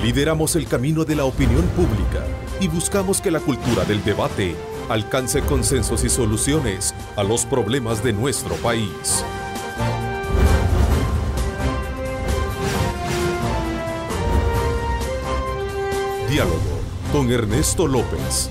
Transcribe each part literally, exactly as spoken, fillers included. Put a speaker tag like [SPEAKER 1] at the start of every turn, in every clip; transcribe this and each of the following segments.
[SPEAKER 1] Lideramos el camino de la opinión pública y buscamos que la cultura del debate alcance consensos y soluciones a los problemas de nuestro país. Diálogo con Ernesto López.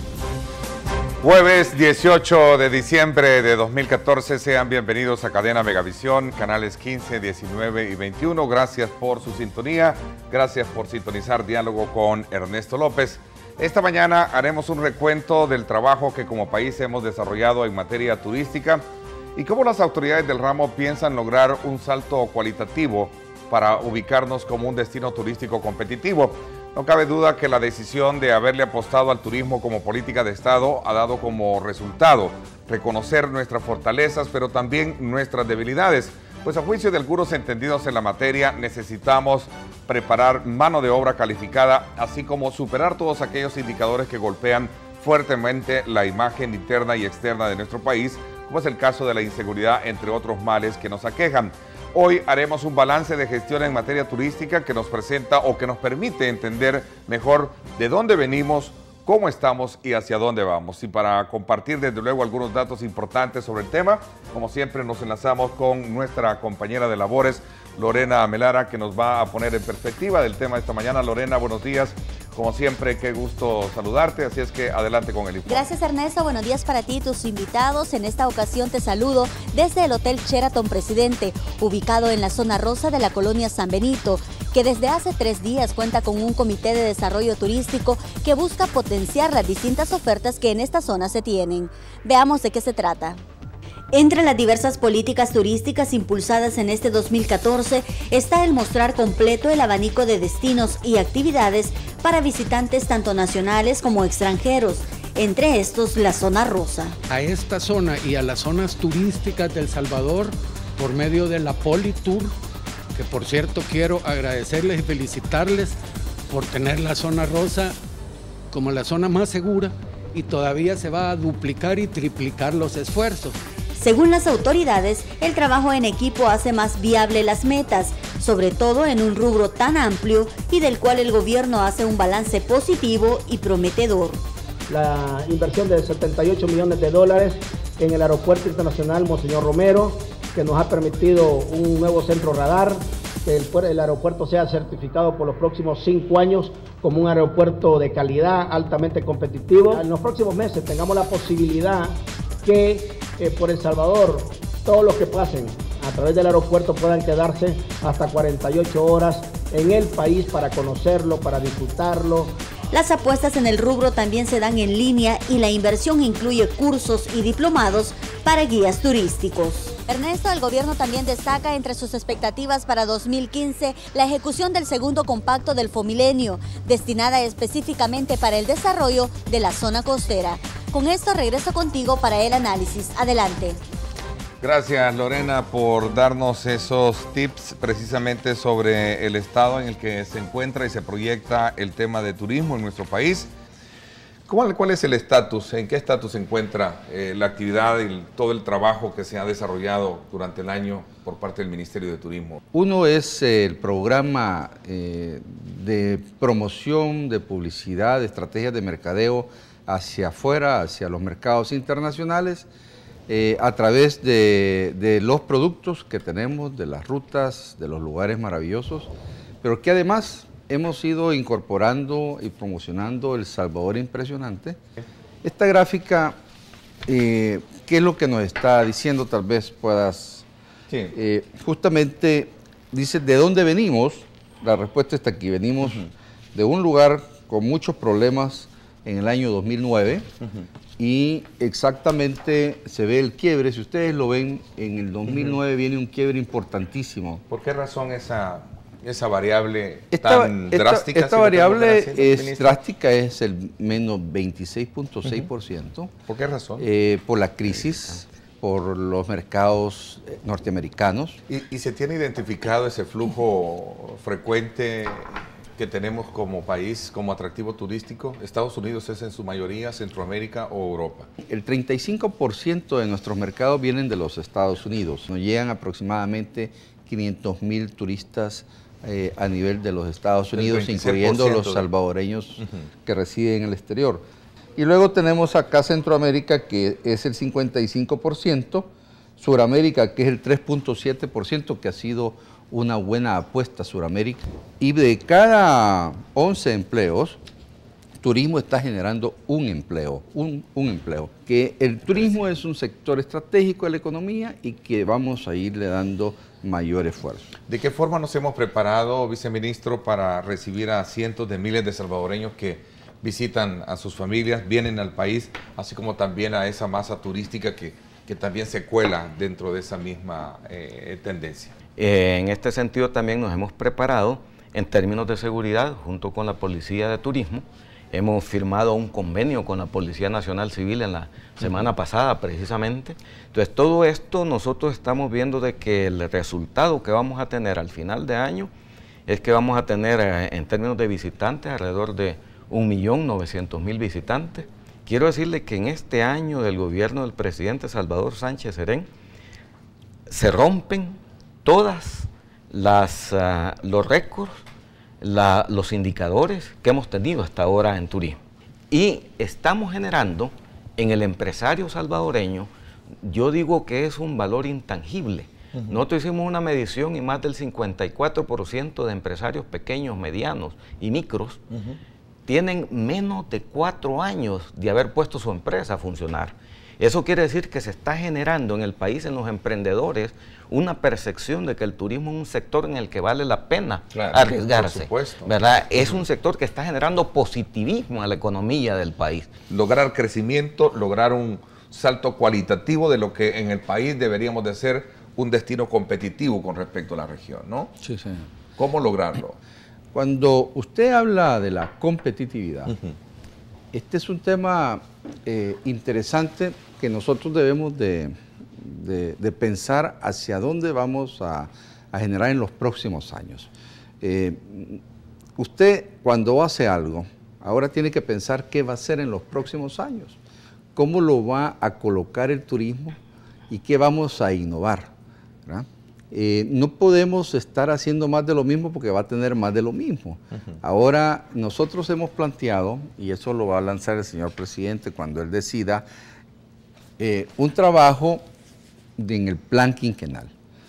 [SPEAKER 2] Jueves dieciocho de diciembre de dos mil catorce, sean bienvenidos a Cadena Megavisión, canales quince, diecinueve y veintiuno. Gracias por su sintonía, gracias por sintonizar Diálogo con Ernesto López. Esta mañana haremos un recuento del trabajo que como país hemos desarrollado en materia turística y cómo las autoridades del ramo piensan lograr un salto cualitativo para ubicarnos como un destino turístico competitivo. No cabe duda que la decisión de haberle apostado al turismo como política de Estado ha dado como resultado reconocer nuestras fortalezas, pero también nuestras debilidades, pues a juicio de algunos entendidos en la materia necesitamos preparar mano de obra calificada, así como superar todos aquellos indicadores que golpean fuertemente la imagen interna y externa de nuestro país, como es el caso de la inseguridad, entre otros males que nos aquejan. Hoy haremos un balance de gestión en materia turística que nos presenta o que nos permite entender mejor de dónde venimos, cómo estamos y hacia dónde vamos. Y para compartir desde luego algunos datos importantes sobre el tema, como siempre nos enlazamos con nuestra compañera de labores, Lorena Melara, que nos va a poner en perspectiva del tema de esta mañana. Lorena, buenos días. Como siempre, qué gusto saludarte, así es que adelante con el informe.
[SPEAKER 3] Gracias, Ernesto, buenos días para ti y tus invitados. En esta ocasión te saludo desde el Hotel Sheraton Presidente, ubicado en la zona rosa de la colonia San Benito, que desde hace tres días cuenta con un comité de desarrollo turístico que busca potenciar las distintas ofertas que en esta zona se tienen. Veamos de qué se trata. Entre las diversas políticas turísticas impulsadas en este dos mil catorce está el mostrar completo el abanico de destinos y actividades para visitantes tanto nacionales como extranjeros, entre estos la zona rosa.
[SPEAKER 4] A esta zona y a las zonas turísticas de El Salvador por medio de la Politour, que por cierto quiero agradecerles y felicitarles por tener la zona rosa como la zona más segura y todavía se va a duplicar y triplicar los esfuerzos.
[SPEAKER 3] Según las autoridades, el trabajo en equipo hace más viable las metas, sobre todo en un rubro tan amplio y del cual el gobierno hace un balance positivo y prometedor.
[SPEAKER 5] La inversión de setenta y ocho millones de dólares en el Aeropuerto Internacional Monseñor Romero, que nos ha permitido un nuevo centro radar, que el, el aeropuerto sea certificado por los próximos cinco años como un aeropuerto de calidad, altamente competitivo. En los próximos meses tengamos la posibilidad que eh, por El Salvador todos los que pasen a través del aeropuerto puedan quedarse hasta cuarenta y ocho horas en el país para conocerlo, para disfrutarlo.
[SPEAKER 3] Las apuestas en el rubro también se dan en línea y la inversión incluye cursos y diplomados para guías turísticos. Ernesto, el gobierno también destaca entre sus expectativas para dos mil quince la ejecución del segundo compacto del Fomilenio, destinada específicamente para el desarrollo de la zona costera. Con esto regreso contigo para el análisis. Adelante.
[SPEAKER 2] Gracias, Lorena, por darnos esos tips precisamente sobre el estado en el que se encuentra y se proyecta el tema de turismo en nuestro país. ¿Cuál, cuál es el estatus? ¿En qué estatus se encuentra eh, la actividad y todo el trabajo que se ha desarrollado durante el año por parte del Ministerio de Turismo?
[SPEAKER 6] Uno es eh, el programa eh, de promoción, de publicidad, de estrategias de mercadeo hacia afuera, hacia los mercados internacionales, eh, a través de, de los productos que tenemos, de las rutas, de los lugares maravillosos, pero que además hemos ido incorporando y promocionando El Salvador Impresionante. Esta gráfica, eh, ¿qué es lo que nos está diciendo? Tal vez puedas... Sí. Eh, justamente dice, ¿de dónde venimos? La respuesta está aquí. Venimos uh-huh. de un lugar con muchos problemas en el año dos mil nueve uh-huh. y exactamente se ve el quiebre. Si ustedes lo ven, en el dos mil nueve uh-huh. viene un quiebre importantísimo.
[SPEAKER 2] ¿Por qué razón esa, esa variable
[SPEAKER 6] esta,
[SPEAKER 2] tan
[SPEAKER 6] esta,
[SPEAKER 2] drástica?
[SPEAKER 6] Esta
[SPEAKER 2] si
[SPEAKER 6] variable
[SPEAKER 2] haciendo,
[SPEAKER 6] es
[SPEAKER 2] ministro?
[SPEAKER 6] drástica, es el menos veintiséis punto seis por ciento.
[SPEAKER 2] Uh-huh. ¿Por qué razón?
[SPEAKER 6] Eh, por la crisis, por los mercados norteamericanos.
[SPEAKER 2] ¿Y, y se tiene identificado ese flujo frecuente que tenemos como país, como atractivo turístico? ¿Estados Unidos es en su mayoría, Centroamérica o Europa?
[SPEAKER 6] El treinta y cinco por ciento de nuestros mercados vienen de los Estados Unidos. Nos llegan aproximadamente quinientos mil turistas eh, a nivel de los Estados Unidos, incluyendo los salvadoreños uh-huh. que residen en el exterior. Y luego tenemos acá Centroamérica, que es el cincuenta y cinco por ciento, Suramérica, que es el tres punto siete por ciento, que ha sido una buena apuesta Suramérica. Y de cada once empleos, turismo está generando un empleo, un, un empleo. Que el turismo es un sector estratégico de la economía y que vamos a irle dando mayor esfuerzo.
[SPEAKER 2] ¿De qué forma nos hemos preparado, viceministro, para recibir a cientos de miles de salvadoreños que visitan a sus familias, vienen al país, así como también a esa masa turística que, que también se cuela dentro de esa misma eh, tendencia?
[SPEAKER 7] Eh, en este sentido también nos hemos preparado en términos de seguridad junto con la Policía de Turismo. Hemos firmado un convenio con la Policía Nacional Civil en la semana uh-huh. pasada precisamente. Entonces todo esto nosotros estamos viendo de que el resultado que vamos a tener al final de año es que vamos a tener eh, en términos de visitantes alrededor de un millón novecientos mil visitantes. Quiero decirle que en este año del gobierno del presidente Salvador Sánchez Serén se rompen todas las uh, los récords, La, los indicadores que hemos tenido hasta ahora en turismo. Y estamos generando en el empresario salvadoreño, yo digo que es un valor intangible. Uh-huh. Nosotros hicimos una medición y más del cincuenta y cuatro por ciento de empresarios pequeños, medianos y micros uh-huh. tienen menos de cuatro años de haber puesto su empresa a funcionar. Eso quiere decir que se está generando en el país, en los emprendedores, una percepción de que el turismo es un sector en el que vale la pena claro, arriesgarse. Por supuesto. ¿Verdad? Es un sector que está generando positivismo a la economía del país.
[SPEAKER 2] Lograr crecimiento, lograr un salto cualitativo de lo que en el país deberíamos de ser un destino competitivo con respecto a la región, ¿no?
[SPEAKER 6] Sí, sí.
[SPEAKER 2] ¿Cómo lograrlo?
[SPEAKER 6] Cuando usted habla de la competitividad, uh-huh. este es un tema eh, interesante que nosotros debemos de, de, de pensar hacia dónde vamos a, a generar en los próximos años. Eh, usted cuando hace algo, ahora tiene que pensar qué va a hacer en los próximos años, cómo lo va a colocar el turismo y qué vamos a innovar, ¿verdad? Eh, no podemos estar haciendo más de lo mismo porque va a tener más de lo mismo. Uh-huh. Ahora, nosotros hemos planteado, y eso lo va a lanzar el señor presidente cuando él decida, eh, un trabajo de, en el plan quinquenal.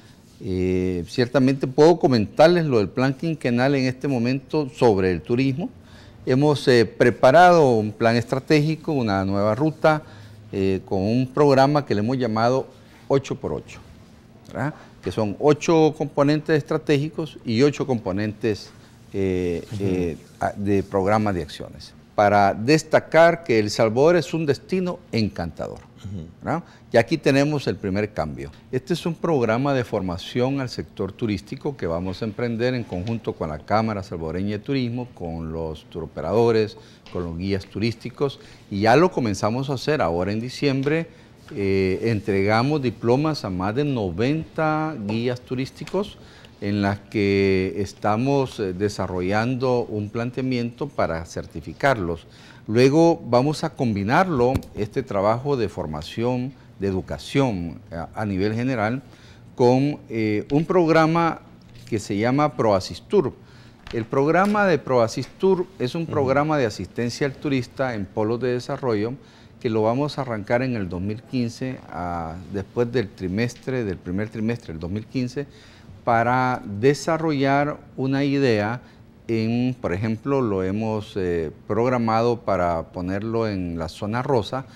[SPEAKER 6] Eh, ciertamente puedo comentarles lo del plan quinquenal en este momento sobre el turismo. Hemos eh, preparado un plan estratégico, una nueva ruta, eh, con un programa que le hemos llamado ocho por ocho, ¿verdad? Que son ocho componentes estratégicos y ocho componentes eh, uh-huh. eh, de programas de acciones, para destacar que El Salvador es un destino encantador. Uh-huh. Y aquí tenemos el primer cambio. Este es un programa de formación al sector turístico que vamos a emprender en conjunto con la Cámara Salvadoreña de Turismo, con los turoperadores, con los guías turísticos, y ya lo comenzamos a hacer ahora en diciembre. Eh, entregamos diplomas a más de noventa guías turísticos en las que estamos eh, desarrollando un planteamiento para certificarlos. Luego vamos a combinarlo, este trabajo de formación, de educación a, a nivel general, con eh, un programa que se llama ProAsistur. El programa de ProAsistur es un programa de asistencia al turista en polos de desarrollo que lo vamos a arrancar en el dos mil quince, a, después del trimestre, del primer trimestre del dos mil quince, para desarrollar una idea en, por ejemplo, lo hemos eh, programado para ponerlo en la zona rosa,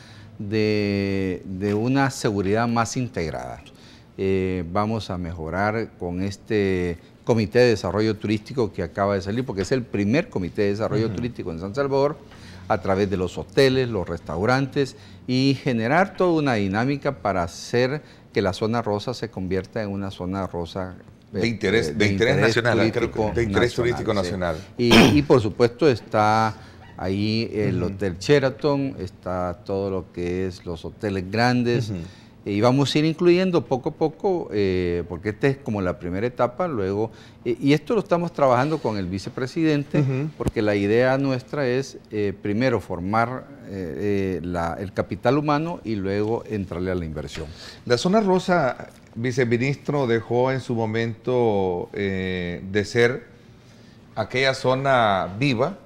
[SPEAKER 6] de, de una seguridad más integrada. Eh, vamos a mejorar con este Comité de Desarrollo Turístico que acaba de salir, porque es el primer Comité de Desarrollo uh-huh. Turístico en San Salvador, a través de los hoteles, los restaurantes, y generar toda una dinámica para hacer que la zona rosa se convierta en una zona rosa
[SPEAKER 2] de interés, de, de de interés, interés nacional, creo, de interés turístico nacional.
[SPEAKER 6] Sí. Y, y por supuesto está ahí el uh-huh. Hotel Sheraton, está todo lo que es los hoteles grandes, uh-huh. y vamos a ir incluyendo poco a poco, eh, porque esta es como la primera etapa, luego, eh, y esto lo estamos trabajando con el vicepresidente, uh-huh. porque la idea nuestra es eh, primero formar eh, eh, la, el capital humano y luego entrarle a la inversión.
[SPEAKER 2] La zona rosa, viceministro dejó en su momento eh, de ser aquella zona viva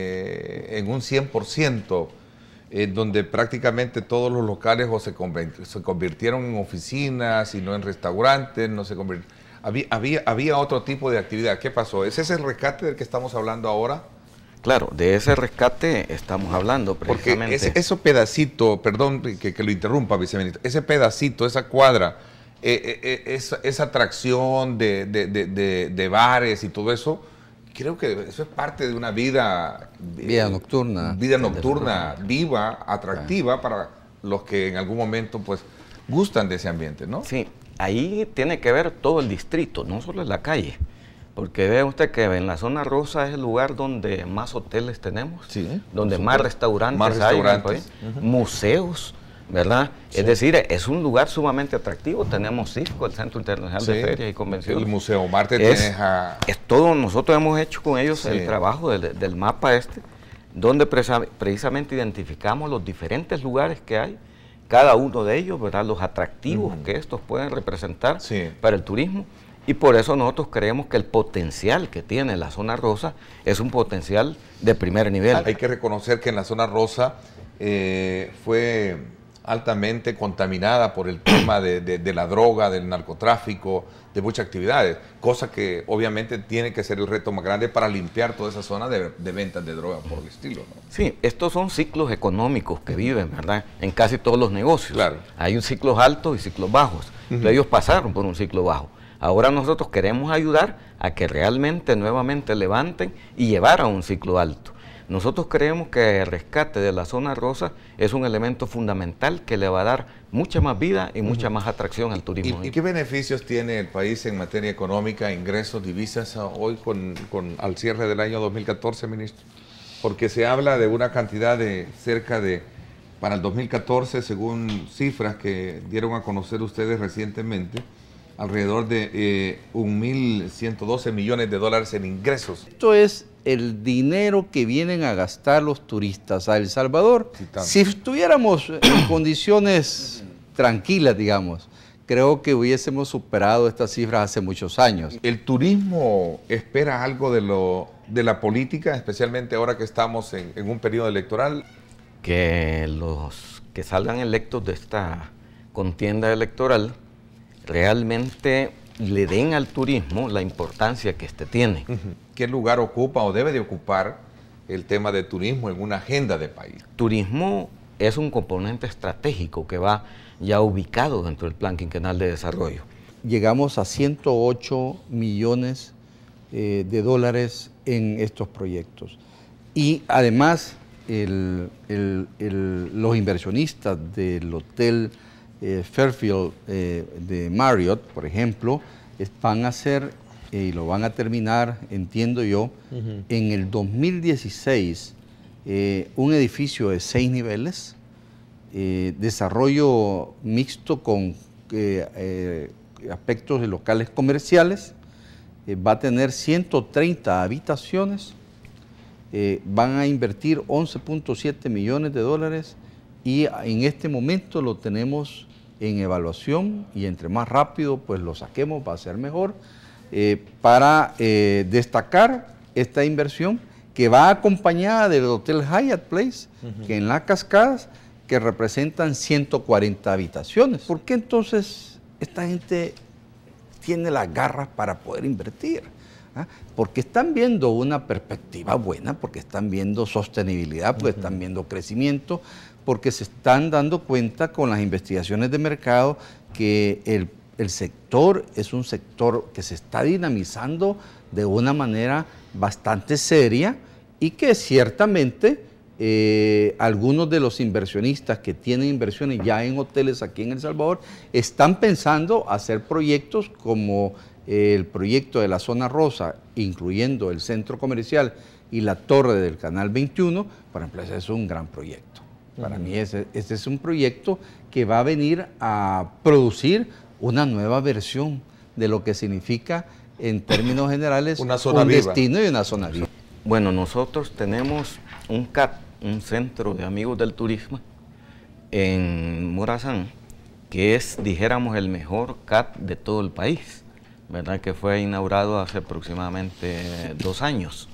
[SPEAKER 2] eh, en un cien por ciento, eh, donde prácticamente todos los locales o se, se convirtieron en oficinas y no en restaurantes, no se convirtieron. Había, había, había otro tipo de actividad. ¿Qué pasó? ¿Ese es el rescate del que estamos hablando ahora?
[SPEAKER 7] Claro, de ese rescate estamos hablando precisamente.
[SPEAKER 2] Porque ese, ese pedacito, perdón que, que lo interrumpa, viceministro, ese pedacito, esa cuadra, eh, eh, esa, esa atracción de, de, de, de, de bares y todo eso, creo que eso es parte de una vida...
[SPEAKER 6] Vida eh, nocturna.
[SPEAKER 2] Vida nocturna, viva, atractiva, ah. para los que en algún momento pues gustan de ese ambiente, ¿no?
[SPEAKER 7] Sí, ahí tiene que ver todo el distrito, no solo en la calle. Porque ve usted que en la zona rosa es el lugar donde más hoteles tenemos, sí, donde más restaurantes,
[SPEAKER 2] más restaurantes
[SPEAKER 7] hay, uh-huh. museos, ¿verdad? Sí. Es decir, es un lugar sumamente atractivo. Tenemos CIFCO, el Centro Internacional sí. de Ferias y Convenciones.
[SPEAKER 2] El Museo Marte
[SPEAKER 7] es,
[SPEAKER 2] tienes a...
[SPEAKER 7] es todo, nosotros hemos hecho con ellos sí. el trabajo del, del mapa este, donde presa, precisamente identificamos los diferentes lugares que hay, cada uno de ellos, ¿verdad? Los atractivos uh-huh. que estos pueden representar sí. para el turismo. Y por eso nosotros creemos que el potencial que tiene la zona rosa es un potencial de primer nivel.
[SPEAKER 2] Hay que reconocer que en la zona rosa eh, fue altamente contaminada por el tema de, de, de la droga, del narcotráfico, de muchas actividades, cosa que obviamente tiene que ser el reto más grande para limpiar toda esa zona de, de ventas de droga por el estilo, ¿no?
[SPEAKER 7] Sí, estos son ciclos económicos que viven, ¿verdad? En casi todos los negocios.
[SPEAKER 2] Claro.
[SPEAKER 7] Hay un ciclos altos y ciclos bajos. Uh-huh. Entonces, ellos pasaron por un ciclo bajo. Ahora nosotros queremos ayudar a que realmente nuevamente levanten y llevar a un ciclo alto. Nosotros creemos que el rescate de la zona rosa es un elemento fundamental que le va a dar mucha más vida y mucha uh-huh. más atracción al turismo.
[SPEAKER 2] ¿Y, ¿Y qué beneficios tiene el país en materia económica, ingresos, divisas hoy con, con al cierre del año dos mil catorce, ministro? Porque se habla de una cantidad de cerca de, para el dos mil catorce, según cifras que dieron a conocer ustedes recientemente, alrededor de eh, un mil ciento doce millones de dólares en ingresos.
[SPEAKER 6] Esto es el dinero que vienen a gastar los turistas a El Salvador. Sí, si estuviéramos en condiciones tranquilas, digamos, creo que hubiésemos superado estas cifras hace muchos años.
[SPEAKER 2] ¿El turismo espera algo de, lo, de la política, especialmente ahora que estamos en, en un periodo electoral?
[SPEAKER 7] Que los que salgan electos de esta contienda electoral realmente le den al turismo la importancia que este tiene.
[SPEAKER 2] ¿Qué lugar ocupa o debe de ocupar el tema de turismo en una agenda de país?
[SPEAKER 7] Turismo es un componente estratégico que va ya ubicado dentro del Plan Quinquenal de Desarrollo.
[SPEAKER 6] Llegamos a ciento ocho millones eh, de dólares en estos proyectos. Y además, el, el, el, los inversionistas del hotel Eh, Fairfield eh, de Marriott, por ejemplo, es, van a hacer eh, y lo van a terminar, entiendo yo, uh-huh. en el dos mil dieciséis, eh, un edificio de seis niveles, eh, desarrollo mixto con eh, eh, aspectos de locales comerciales, eh, va a tener ciento treinta habitaciones, eh, van a invertir once punto siete millones de dólares y en este momento lo tenemos en evaluación y entre más rápido pues lo saquemos va a ser mejor, eh, para eh, destacar esta inversión que va acompañada del Hotel Hyatt Place, uh-huh. que en las cascadas que representan ciento cuarenta habitaciones. ¿Por qué entonces esta gente tiene las garras para poder invertir? ¿Ah? Porque están viendo una perspectiva buena, porque están viendo sostenibilidad, porque uh-huh. están viendo crecimiento, porque se están dando cuenta con las investigaciones de mercado que el, el sector es un sector que se está dinamizando de una manera bastante seria y que ciertamente eh, algunos de los inversionistas que tienen inversiones ya en hoteles aquí en El Salvador están pensando hacer proyectos como eh, el proyecto de la zona rosa, incluyendo el centro comercial y la torre del Canal veintiuno. Por ejemplo, ese es un gran proyecto. Para uh-huh. mí ese, ese es un proyecto que va a venir a producir una nueva versión de lo que significa en términos generales
[SPEAKER 2] una zona
[SPEAKER 6] un
[SPEAKER 2] viva.
[SPEAKER 6] destino y una zona viva.
[SPEAKER 7] Bueno, nosotros tenemos un C A T, un Centro de Amigos del Turismo, en Morazán, que es, dijéramos, el mejor C A T de todo el país, ¿verdad? Que fue inaugurado hace aproximadamente dos años.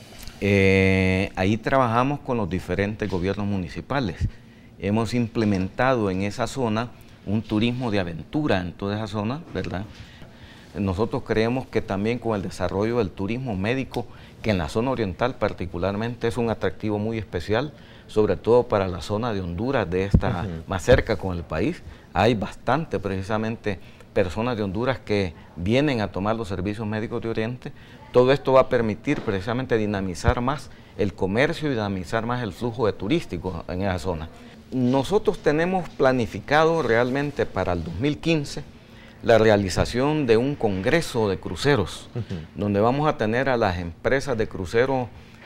[SPEAKER 7] Eh, ahí trabajamos con los diferentes gobiernos municipales. Hemos implementado en esa zona un turismo de aventura en toda esa zona, ¿verdad? Nosotros creemos que también con el desarrollo del turismo médico, que en la zona oriental particularmente es un atractivo muy especial, sobre todo para la zona de Honduras, de esta uh-huh. más cerca con el país. Hay bastante precisamente personas de Honduras que vienen a tomar los servicios médicos de Oriente. Todo esto va a permitir precisamente dinamizar más el comercio y dinamizar más el flujo de turísticos en esa zona. Nosotros tenemos planificado realmente para el dos mil quince la realización de un congreso de cruceros, uh-huh. donde vamos a tener a las empresas de cruceros,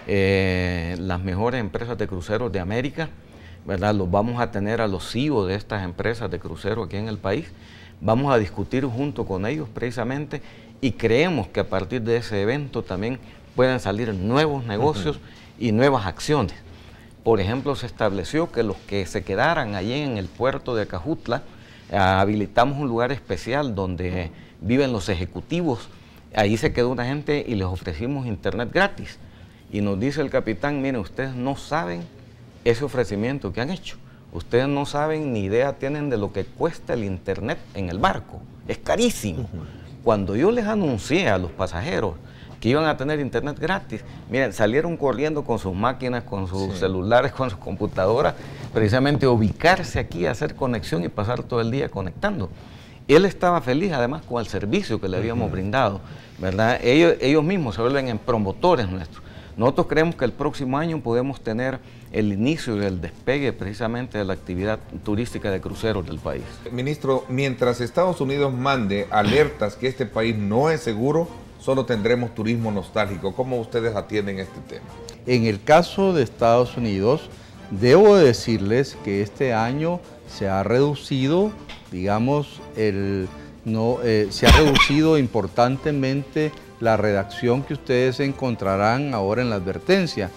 [SPEAKER 7] eh, las mejores empresas de cruceros de América, ¿verdad? Los vamos a tener a los C E O de estas empresas de cruceros aquí en el país. Vamos a discutir junto con ellos precisamente y creemos que a partir de ese evento también pueden salir nuevos negocios uh-huh. y nuevas acciones. Por ejemplo, se estableció que los que se quedaran allí en el puerto de Acajutla, eh, habilitamos un lugar especial donde viven los ejecutivos. Ahí se quedó una gente y les ofrecimos internet gratis. Y nos dice el capitán, miren, ustedes no saben ese ofrecimiento que han hecho. Ustedes no saben ni idea tienen de lo que cuesta el internet en el barco. Es carísimo. Uh-huh. Cuando yo les anuncié a los pasajeros que iban a tener internet gratis, miren, salieron corriendo con sus máquinas, con sus sí. celulares, con sus computadoras, precisamente a ubicarse aquí, a hacer conexión y pasar todo el día conectando. Él estaba feliz además con el servicio que le habíamos uh-huh. brindado, ¿verdad? Ellos, ellos mismos se vuelven en promotores nuestros. Nosotros creemos que el próximo año podemos tener el inicio y el despegue precisamente de la actividad turística de cruceros del país.
[SPEAKER 2] Ministro, mientras Estados Unidos mande alertas que este país no es seguro, solo tendremos turismo nostálgico. ¿Cómo ustedes atienden este tema?
[SPEAKER 6] En el caso de Estados Unidos, debo decirles que este año se ha reducido, digamos, el, no, eh, se ha reducido importantemente la redacción que ustedes encontrarán ahora en la advertencia.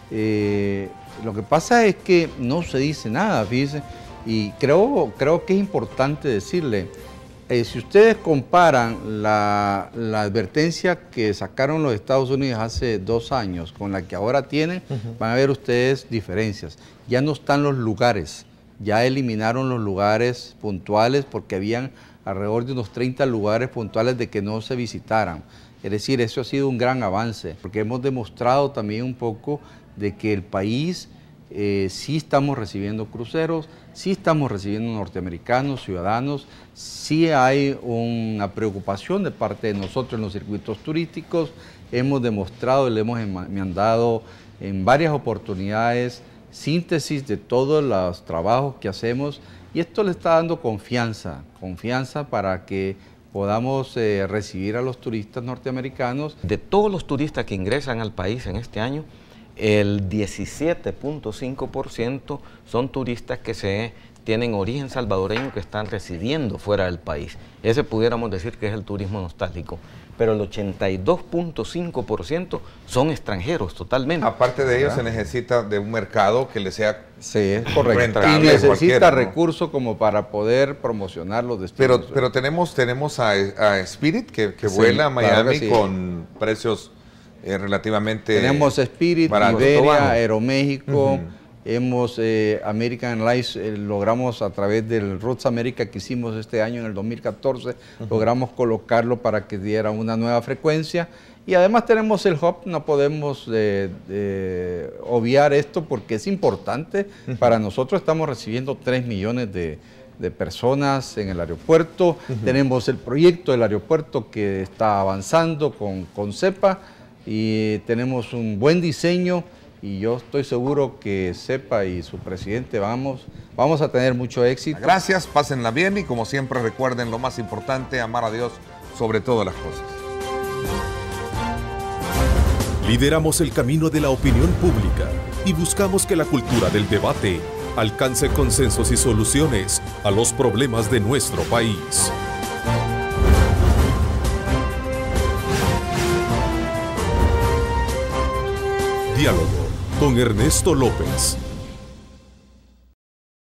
[SPEAKER 6] Eh, lo que pasa es que no se dice nada, fíjense, y creo, creo que es importante decirle, eh, si ustedes comparan la, la advertencia que sacaron los Estados Unidos hace dos años con la que ahora tienen, uh-huh. van a ver ustedes diferencias. Ya no están los lugares, ya eliminaron los lugares puntuales porque habían alrededor de unos treinta lugares puntuales de que no se visitaran. Es decir, eso ha sido un gran avance, porque hemos demostrado también un poco de que el país eh, sí estamos recibiendo cruceros, sí estamos recibiendo norteamericanos, ciudadanos, sí hay una preocupación de parte de nosotros en los circuitos turísticos. Hemos demostrado y le hemos mandado en varias oportunidades síntesis de todos los trabajos que hacemos, y esto le está dando confianza, confianza para que podamos eh, recibir a los turistas norteamericanos.
[SPEAKER 7] De todos los turistas que ingresan al país en este año, el diecisiete punto cinco por ciento son turistas que se tienen origen salvadoreño, que están residiendo fuera del país. Ese pudiéramos decir que es el turismo nostálgico. Pero el ochenta y dos punto cinco por ciento son extranjeros totalmente.
[SPEAKER 2] Aparte de ello, se necesita de un mercado que le sea
[SPEAKER 6] sí, es correcto. Y necesita recursos, ¿no?, como para poder promocionar los destinos.
[SPEAKER 2] Pero, pero tenemos, tenemos a, a Spirit que, que sí, vuela a Miami, claro, sí, con precios eh, relativamente
[SPEAKER 6] tenemos Spirit, baratos. Iberia, Aeroméxico. Uh-huh. Hemos, eh, American Airlines, eh, logramos a través del Roots America que hicimos este año en el dos mil catorce, uh-huh. logramos colocarlo para que diera una nueva frecuencia. Y además tenemos el hub, no podemos eh, eh, obviar esto porque es importante. Uh-huh. Para nosotros estamos recibiendo tres millones de, de personas en el aeropuerto. Uh-huh. Tenemos el proyecto del aeropuerto que está avanzando con, con CEPA y tenemos un buen diseño. Y yo estoy seguro que CEPA y su presidente vamos, vamos a tener mucho éxito.
[SPEAKER 2] Gracias, pásenla bien y como siempre recuerden lo más importante, amar a Dios sobre todas las cosas.
[SPEAKER 1] Lideramos el camino de la opinión pública y buscamos que la cultura del debate alcance consensos y soluciones a los problemas de nuestro país. Diálogo con Ernesto López.